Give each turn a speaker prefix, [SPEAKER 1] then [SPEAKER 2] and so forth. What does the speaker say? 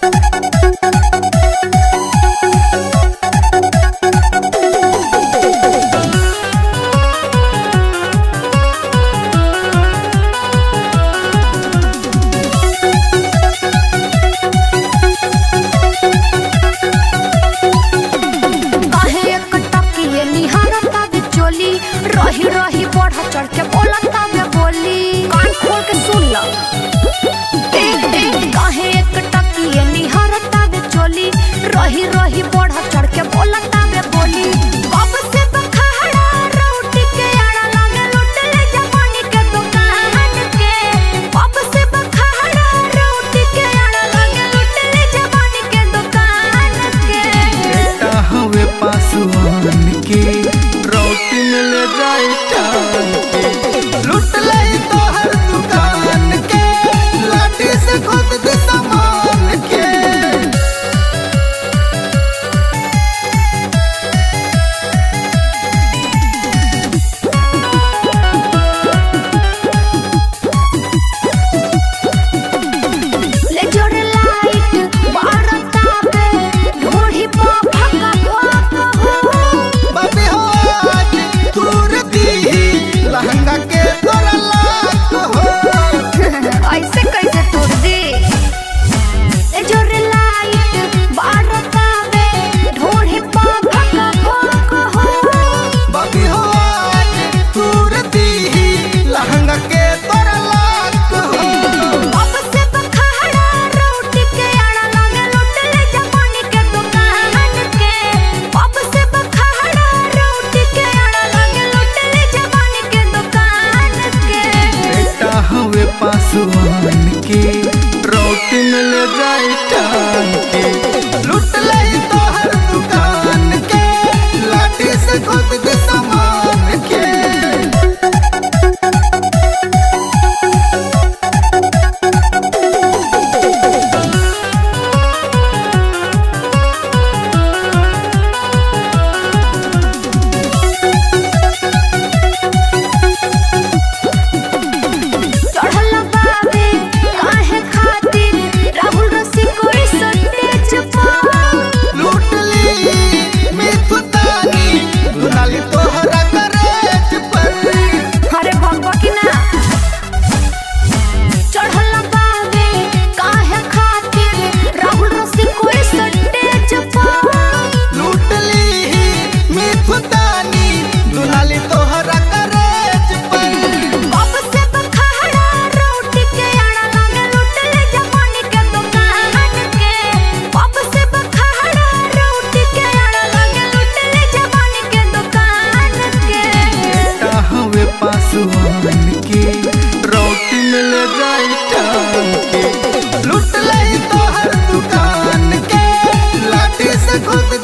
[SPEAKER 1] रही रही बढ़ चढ़ के बोलता में बोली कान खोल के सुन लो। काहे एक टकिए निहारता में चोली रही रही बढ़ चढ़ के बोलता में बोली। कब से बखाड़ा रोटी के आड़ा लगे लूट ले जवानी के दुकान के। कब से बखाड़ा रोटी के आड़ा लगे लूट ले जवानी के दुकान के।
[SPEAKER 2] बेटा हवे पासवान के रोटी मिल जाए टान के लूट ले तो हर दुकान के लाठी से खुद दे सामान के।
[SPEAKER 1] ले जोड़े लाइट बारता पे ढोढ़ी पा भगा भगा हो।
[SPEAKER 2] बाबी हो आज दूर दी लहंगा के तोरा लाख हो।
[SPEAKER 1] ऐसे कैसे तोड़ दे। ले जोड़े लाइट बारता पे ढोढ़ी पा भगा भगा हो।
[SPEAKER 2] बाबी हो आज दूर दी लहंगा के तोरा लाख हो।
[SPEAKER 1] कब से बखाड़ा रोटी के आड़ा लगे लूट ले जवानी के दुकान के। कब से बखाड़ा रोटी के आड़ा लगे लूट ले जवानी के दुकान के।
[SPEAKER 2] बेटा हवे पासवान के रोटी मिल जाए टान के लूट ले तो हर दुकान के लाठी से खुद दे सामान के।
[SPEAKER 1] चढ़ल बाबे काहे खातिर राहुल रसी कोई सटेज पर।
[SPEAKER 2] लूट ली मिथुतानी दुनाली तोहरा करेज पर।
[SPEAKER 1] अरे भगवा की ना। चढ़ल बाबे काहे खातिर राहुल रसी कोई सटेज पर।
[SPEAKER 2] लूट ली मिथुतानी दुनाली तोहरा करेज पर।
[SPEAKER 1] कब से बखाड़ा रोटी के आड़ा लगे लूट ले जवानी के दुकान के। कब से बखाड़ा रोटी के आड़ा लगे लूट ले जवानी के दुकान के।
[SPEAKER 2] बेटा हवे पासवान के रोटी मिल जाए टान के लूट ले तो हर दुकान के लाठी से खुद